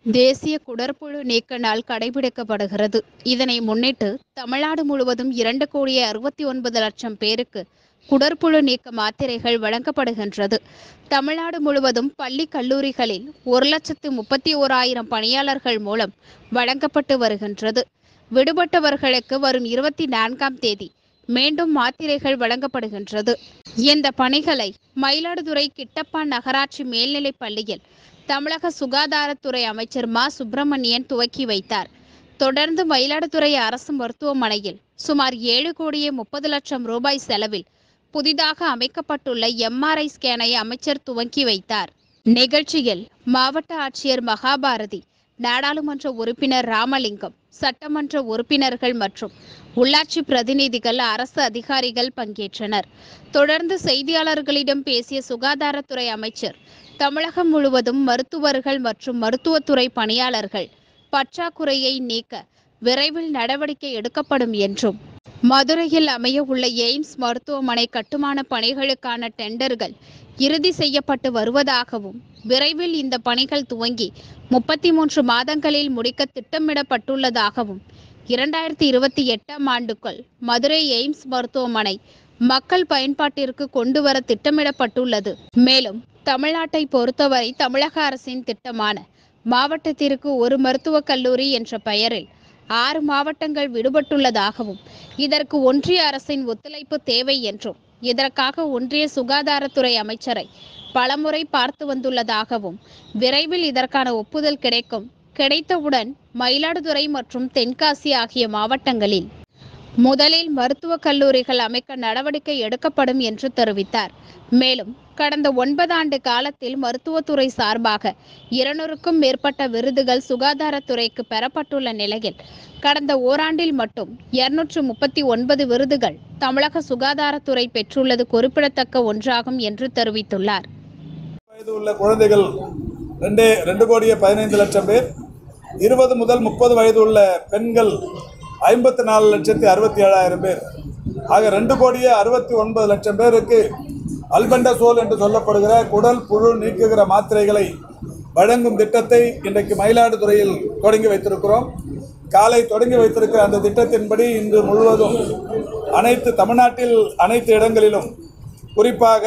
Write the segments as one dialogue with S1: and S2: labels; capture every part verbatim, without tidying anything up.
S1: தேசிய குடற்புழு நீக்க நாள் கடைபிடிக்கப்படுகிறது. இதனை முன்னிட்டு தமிழ்நாடு முழுவதும் இரண்டு கோடியே அறுபத்தி ஒன்பது லட்சம் பேருக்கு குடற்புழு நீக்க மாத்திரைகள் வழங்கப்படுகின்றது. தமிழ்நாடு முழுவதும் பள்ளி கல்லூரிகளில் ஒரு லட்சத்து முப்பத்தி ஓராயிரம் பணியாளர்கள் மூலம் வழங்கப்பட்டு வருகின்றது. விடுபட்டவர்களுக்கு வரும் இருபத்தி நான்காம் தேதி மீண்டும் மாத்திரைகள் வழங்கப்படுகின்றது. இந்த பணிகளை மயிலாடுதுறை கிட்டப்பா நகராட்சி மேல்நிலைப் பள்ளியில் தமிழக சுகாதாரத்துறை அமைச்சர் மா சுப்பிரமணியன் துவக்கி வைத்தார். தொடர்ந்து மயிலாடுதுறை அரசு மருத்துவமனையில் சுமார் ஏழு கோடியே முப்பது லட்சம் ரூபாய் செலவில் புதிதாக அமைக்கப்பட்டுள்ள எம்ஆர்ஐ ஸ்கேனை அமைச்சர் துவக்கி வைத்தார். நிகழ்ச்சியில் மாவட்ட ஆட்சியர் மகாபாரதி, நாடாளுமன்ற உறுப்பினர் ராமலிங்கம், சட்டமன்ற உறுப்பினர்கள் மற்றும் உள்ளாட்சி பிரதிநிதிகள், அரசு அதிகாரிகள் பங்கேற்றனர். தொடர்ந்து செய்தியாளர்களிடம் பேசிய சுகாதாரத்துறை அமைச்சர், தமிழகம் முழுவதும் மருத்துவர்கள் மற்றும் மருத்துவத்துறை பணியாளர்கள் பற்றாக்குறையை நீக்க விரைவில் நடவடிக்கை எடுக்கப்படும் என்றும், மதுரையில் அமைய உள்ள எய்ம்ஸ் மருத்துவமனை கட்டுமான பணிகளுக்கான டெண்டர்கள் இறுதி செய்யப்பட்டு வருவதாகவும், விரைவில் இந்த பணிகள் துவங்கி முப்பத்தி மூன்று மாதங்களில் முடிக்க திட்டமிடப்பட்டுள்ளதாகவும், இரண்டாயிரத்தி இருபத்தி எட்டாம் ஆண்டுக்குள் மதுரை எய்ம்ஸ் மருத்துவமனை மக்கள் பயன்பாட்டிற்கு கொண்டு வர திட்டமிடப்பட்டுள்ளது. மேலும் தமிழ்நாட்டை பொறுத்தவரை தமிழக அரசின் திட்டமான மாவட்டத்திற்கு ஒரு மருத்துவக் கல்லூரி என்ற பெயரில் ஆறு மாவட்டங்கள் விடுபட்டுள்ளதாகவும், இதற்கு ஒன்றிய அரசின் ஒத்துழைப்பு தேவை என்றும், இதற்காக ஒன்றிய சுகாதாரத்துறை அமைச்சரை பலமுறை பார்த்து வந்துள்ளதாகவும், விரைவில் இதற்கான ஒப்புதல் கிடைக்கும், கிடைத்தவுடன் மயிலாடுதுறை மற்றும் தென்காசி ஆகிய மாவட்டங்களில் முதலில் மருத்துவக் கல்லூரிகள் அமைக்க நடவடிக்கை எடுக்கப்படும் என்று தெரிவித்தார். மேலும் கடந்த ஒன்பது ஆண்டு காலத்தில் மருத்துவத்துறை சார்பாக இருநூறுக்கும் மேற்பட்ட விருதுகள் சுகாதாரத்துறைக்கு பெறப்பட்டுள்ள நிலையில், கடந்த ஓராண்டில் மட்டும் இருநூற்று முப்பத்தி ஒன்பது விருதுகள் தமிழக சுகாதாரத்துறை பெற்றுள்ளது குறிப்பிடத்தக்க ஒன்றாகும் என்று தெரிவித்துள்ளார்.
S2: வயது உள்ள குழந்தைகள் ரெண்டே ரெண்டு கோடியே பதினைந்து லட்சம் பேர், இருபது முதல் முப்பது வயது உள்ள பெண்கள் ஐம்பத்தி நாலு லட்சத்தி அறுபத்தி ஏழாயிரம் பேர் ஆக ரெண்டு கோடியே அறுபத்தி ஒன்பது லட்சம் பேருக்கு அல்பெண்டசோல் என்று சொல்லப்படுகிற குடல் புழு நீக்குகிற மாத்திரைகளை வழங்கும் திட்டத்தை இன்றைக்கு மயிலாடுதுறையில் தொடங்கி வைத்திருக்கிறோம். காலை தொடங்கி வைத்திருக்கிற அந்த திட்டத்தின்படி இன்று முழுவதும் அனைத்து தமிழ்நாட்டில் அனைத்து இடங்களிலும், குறிப்பாக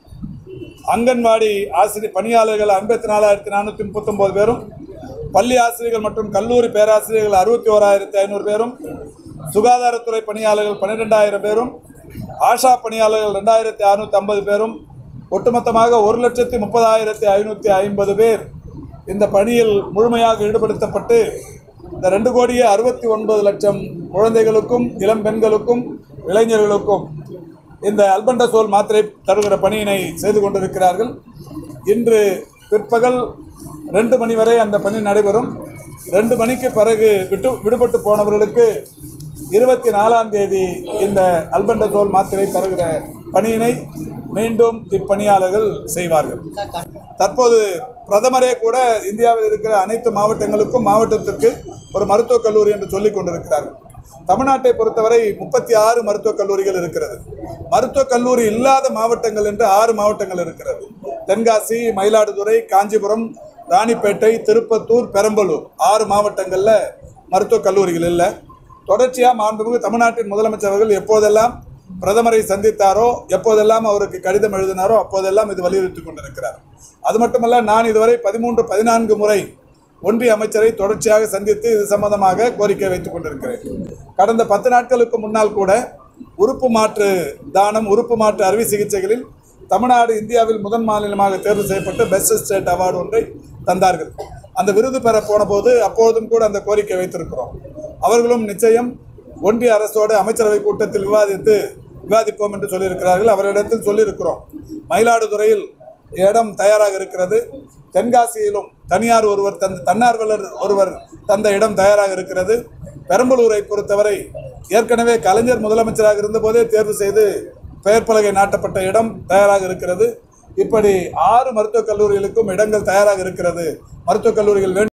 S2: அங்கன்வாடி ஆசிரியர் பணியாளர்கள் ஐம்பத்தி நாலாயிரத்தி நானூற்றி முப்பத்தி ஒன்பது பேரும், பள்ளி ஆசிரியர்கள் மற்றும் கல்லூரி பேராசிரியர்கள் அறுபத்தி ஓராயிரத்தி ஐநூறு பேரும், சுகாதாரத்துறை பணியாளர்கள் பன்னிரெண்டாயிரம் பேரும், ஆஷா பணியாளர்கள் ரெண்டாயிரத்தி அறுநூற்றி ஐம்பது பேரும், ஒட்டுமொத்தமாக ஒரு லட்சத்தி முப்பதாயிரத்தி ஐநூற்றி ஐம்பது பேர் இந்த பணியில் முழுமையாக ஈடுபடுத்தப்பட்டு இந்த ரெண்டு கோடியே அறுபத்தி ஒன்பது லட்சம் குழந்தைகளுக்கும் இளம் பெண்களுக்கும் இளைஞர்களுக்கும் இந்த அல்பெண்டசோல் மாத்திரை தருகிற பணியினை செய்து கொண்டிருக்கிறார்கள். இன்று பிற்பகல் ரெண்டு மணி வரை அந்த பணி நடைபெறும். ரெண்டு மணிக்கு பிறகு விட்டு விடுபட்டு போனவர்களுக்கு இருபத்தி நாலாம் தேதி இந்த அல்பெண்டசோல் மாத்திரை தருகிற பணியினை மீண்டும் இப்பணியாளர்கள் செய்வார்கள். தற்போது பிரதமரே கூட இந்தியாவில் இருக்கிற அனைத்து மாவட்டங்களுக்கும் மாவட்டத்திற்கு ஒரு மருத்துவக் கல்லூரி என்று சொல்லிக் கொண்டிருக்கிறார்கள். தமிழ்நாட்டை பொறுத்தவரை முப்பத்தி ஆறு மருத்துவக் கல்லூரிகள் இருக்கிறது. மருத்துவக் கல்லூரி இல்லாத மாவட்டங்கள் என்று ஆறு மாவட்டங்கள் இருக்கிறது. தென்காசி, மயிலாடுதுறை, காஞ்சிபுரம், ராணிப்பேட்டை, திருப்பத்தூர், பெரம்பலூர் ஆறு மாவட்டங்களில் மருத்துவக் கல்லூரிகள் இல்லை. தொடர்ச்சியாக மாண்புமிகு தமிழ்நாட்டின் முதலமைச்சர் அவர்கள் எப்போதெல்லாம் பிரதமரை சந்தித்தாரோ, எப்போதெல்லாம் அவருக்கு கடிதம் எழுதினாரோ அப்போதெல்லாம் இது வலியுறுத்தி கொண்டிருக்கிறார். அது மட்டுமல்ல, நான் இதுவரை பதிமூன்று பதினான்கு முறை ஒன்றிய அமைச்சரை தொடர்ச்சியாக சந்தித்து இது சம்பந்தமாக கோரிக்கை வைத்துக் கொண்டிருக்கிறேன். கடந்த பத்து நாட்களுக்கு முன்னால் கூட உறுப்பு மாற்று தானம், உறுப்பு மாற்று அறுவை சிகிச்சைகளில் தமிழ்நாடு இந்தியாவில் முதன் மாநிலமாக தேர்வு செய்யப்பட்டு பெஸ்ட் ஸ்டேட் அவார்டு ஒன்றை தந்தார்கள். அந்த விருது பெற போன போது அப்போதும் கூட அந்த கோரிக்கை வைத்திருக்கிறோம். அவர்களும் நிச்சயம் ஒன்றிய அரசோடு அமைச்சரவை கூட்டத்தில் விவாதித்து விவாதிப்போம் என்று சொல்லியிருக்கிறார்கள். அவரிடத்தில் சொல்லியிருக்கிறோம். மயிலாடுதுறையில் இடம் தயாராக இருக்கிறது. தென்காசியிலும் தனியார் ஒருவர் தந்த தன்னார்வலர் ஒருவர் தந்த இடம் தயாராக இருக்கிறது. பெரம்பலூரை பொறுத்தவரை ஏற்கனவே கலைஞர் முதலமைச்சராக இருந்தபோதே தேர்வு செய்து பெயர் பலகை நாட்டப்பட்ட இடம் தயாராக இருக்கிறது. இப்படி ஆறு மருத்துவக் கல்லூரிகளுக்கும் இடங்கள் தயாராக இருக்கிறது. மருத்துவக் கல்லூரிகள் வேண்டும்.